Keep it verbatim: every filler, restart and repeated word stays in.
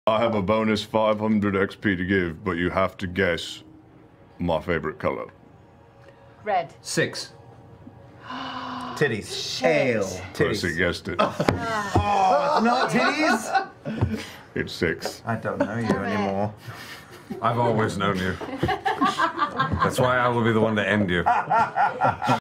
I have a bonus five hundred X P to give, but you have to guess my favorite color. Red. Six. Titties. Ale. Percy guessed it. Oh, it's not titties? It's six. I don't know you anymore. I've always known you. That's why I will be the one to end you.